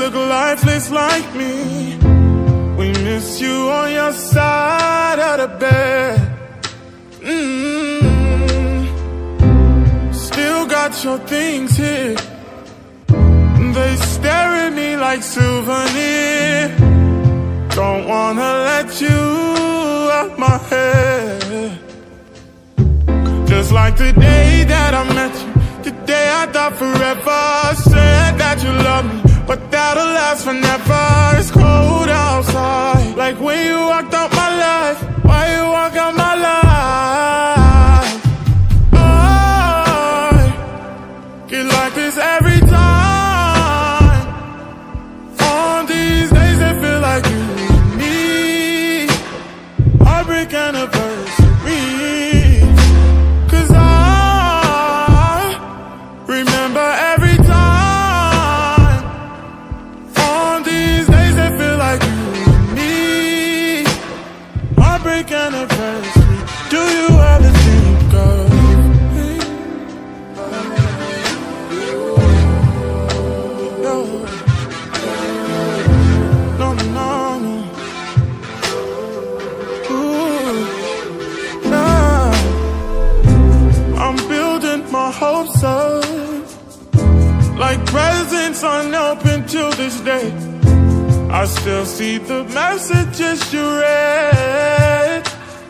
look lifeless like me. We miss you on your side of the bed. Still got your things here. They stare at me like souvenirs. Don't wanna let you out my head. Just like the day that I met you, the day I thought forever. Said that you love me, but that'll last forever. It's cold outside, like when you walked out my life. Why you walk out my life? I get like this every time. On these days that feel like you and me. Heartbreak anniversary. 'Cause I remember every time. On these days that feel like you and me. Heartbreak anniversary. Do you ever think of me? No, no, no, no. Ooh, nah. I'm building my hopes up, like presents unopened till this day. I still see the messages you read.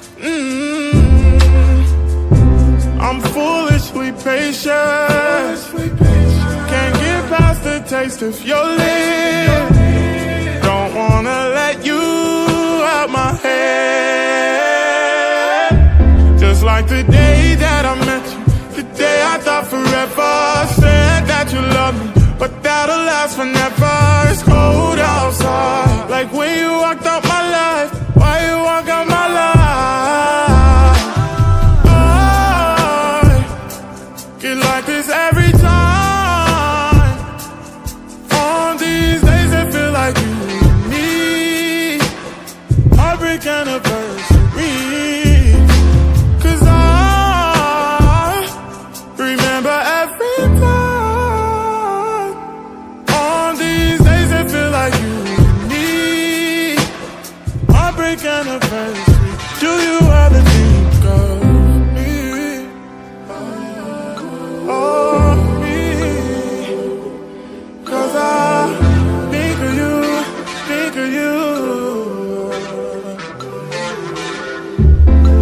I'm foolishly patient. Can't get past the taste of your lips. Don't wanna let you out my head. Just like the day that I met you, the day I thought forever. Said that you love me, but that'll last forever. It's cold outside, like when you walked out my life. Why you walk out my life? I get like this every time. On these days that feel like you and me. Heartbreak anniversary. 'Cause I remember every time. On these days that feel like you and me. Heartbreak anniversary. Do you ever think of me? Oh, me. 'Cause I think of you, think of you.